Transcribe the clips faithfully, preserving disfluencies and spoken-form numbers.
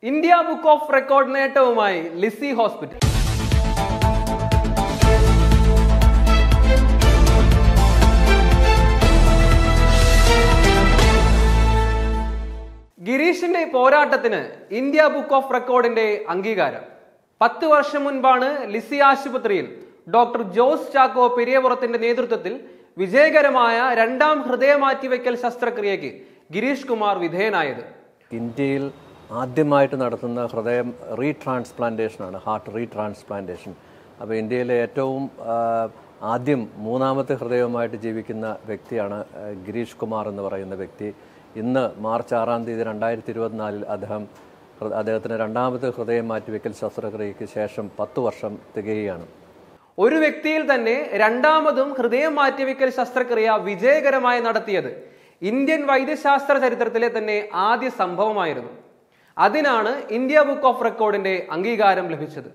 India book of record നേട്ടവുമായി Lisie hospital. ഗിരീഷിന്റെ പോരാട്ടത്തിന് ഇന്ത്യ ബുക്ക് ഓഫ് റെക്കോർഡിന്റെ അംഗീകാരം. പത്ത് വർഷം മുൻപാണ് ലിസി ആശുപത്രിയിൽ ഡോക്ടർ ജോസ് ചാക്കോ പെരിയപുറത്തിന്റെ നേതൃത്വത്തിൽ വിജയകരമായ രണ്ടാം ഹൃദയമാറ്റിവെക്കൽ ശസ്ത്രക്രിയയ്ക്ക് ഗിരീഷ് കുമാർ വിധേയനായത്. ഇന്ത്യയിൽ ആദ്യമായിട്ട് നടത്തുന്ന ഹൃദയം റീട്രാൻസ്പ്ലാന്റേഷനാണ്, ഹാർട്ട് റീട്രാൻസ്പ്ലാന്റേഷൻ. അപ്പോൾ ഇന്ത്യയിലെ ഏറ്റവും ആദ്യം മൂന്നാമത്തെ ഹൃദയവുമായിട്ട് ജീവിക്കുന്ന വ്യക്തിയാണ് ഗിരീഷ് കുമാർ എന്ന് പറയുന്ന വ്യക്തി. ഇന്ന് മാർച്ച് ആറാം തീയതി രണ്ടായിരത്തി ഇരുപത്തിനാലിൽ അദ്ദേഹം അദ്ദേഹത്തിന് രണ്ടാമത്തെ ഹൃദയം മാറ്റിവെക്കൽ ശസ്ത്രക്രിയയ്ക്ക് ശേഷം പത്ത് വർഷം തികയുകയാണ്. ഒരു വ്യക്തിയിൽ തന്നെ രണ്ടാമതും ഹൃദയം മാറ്റിവെക്കൽ ശസ്ത്രക്രിയ വിജയകരമായി നടത്തിയത് ഇന്ത്യൻ വൈദ്യശാസ്ത്ര ചരിത്രത്തിലെ തന്നെ ആദ്യ സംഭവമായിരുന്നു. അതിനാണ് ഇന്ത്യ ബുക്ക് ഓഫ് റെക്കോർഡിന്റെ അംഗീകാരം ലഭിച്ചത്.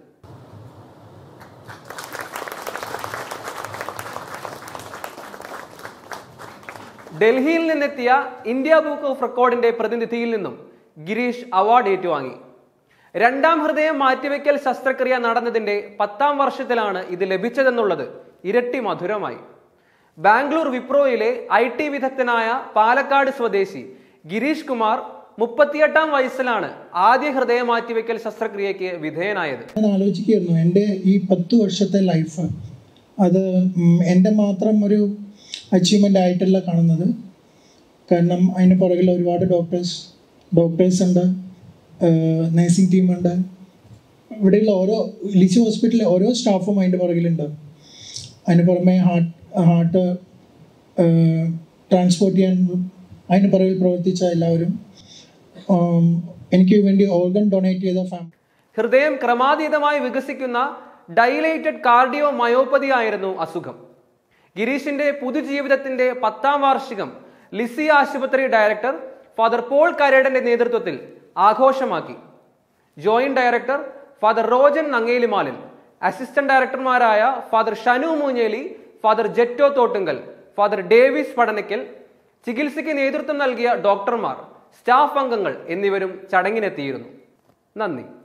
ഡൽഹിയിൽ നിന്നെത്തിയ ഇന്ത്യ ബുക്ക് ഓഫ് റെക്കോർഡിന്റെ പ്രതിനിധിയിൽ നിന്നും ഗിരീഷ് അവാർഡ് ഏറ്റുവാങ്ങി. രണ്ടാം ഹൃദയം മാറ്റിവെക്കൽ ശസ്ത്രക്രിയ നടന്നതിന്റെ പത്താം വർഷത്തിലാണ് ഇത് ലഭിച്ചതെന്നുള്ളത് ഇരട്ടി മധുരമായി. ബാംഗ്ലൂർ വിപ്രോയിലെ ഐ ടി വിദഗ്ധനായ പാലക്കാട് സ്വദേശി ഗിരീഷ് കുമാർ മുപ്പത്തിയെട്ടാം വയസ്സിലാണ് ആദ്യ ഹൃദയ മാറ്റിവെക്കൽ ശസ്ത്രക്രിയയ്ക്ക് വിധേയനായത്. ആലോചിക്കുകയായിരുന്നു എൻ്റെ ഈ പത്ത് വർഷത്തെ ലൈഫ്, അത് എൻ്റെ മാത്രം ഒരു അച്ചീവ്മെൻ്റ് ആയിട്ടല്ല കാണുന്നത്. കാരണം അതിന് പുറകിൽ ഒരുപാട് ഡോക്ടേഴ്സ് ഡോക്ടേഴ്സ് ഉണ്ട്, നഴ്സിംഗ് ടീമുണ്ട്, ഇവിടെയുള്ള ഓരോ ലിസി ഹോസ്പിറ്റലിലെ ഓരോ സ്റ്റാഫും അതിൻ്റെ പുറകിലുണ്ട്. അതിന് പുറമെ ഹാർട്ട് ഹാർട്ട് ട്രാൻസ്പോർട്ട് ചെയ്യാൻ അതിന് പുറകിൽ പ്രവർത്തിച്ച എല്ലാവരും, എനിക്ക് വേണ്ടി ഓർഗൻ ഡൊണേറ്റ് ചെയ്ത ഫാമിലി. ഹൃദയം ക്രമാതീതമായി വികസിക്കുന്ന ഡൈലേറ്റഡ് കാർഡിയോ മയോപ്പതി ആയിരുന്നു അസുഖം. ഗിരീഷിന്റെ പുതുജീവിതത്തിന്റെ പത്താം വാർഷികം ലിസി ആശുപത്രി ഡയറക്ടർ ഫാദർ പോൾ കരേടന്റെ നേതൃത്വത്തിൽ ആഘോഷമാക്കി. Joint director father Rojan Nangelimalil, assistant ഡയറക്ടർമാരായ father Shanu Moonjeli, father Jetto Thottunkal, father Davis Padanaykkal, ചികിത്സയ്ക്ക് നേതൃത്വം നൽകിയ ഡോക്ടർമാർ, സ്റ്റാഫ് അംഗങ്ങൾ എന്നിവരും ചടങ്ങിനെത്തിയിരുന്നു. നന്ദി.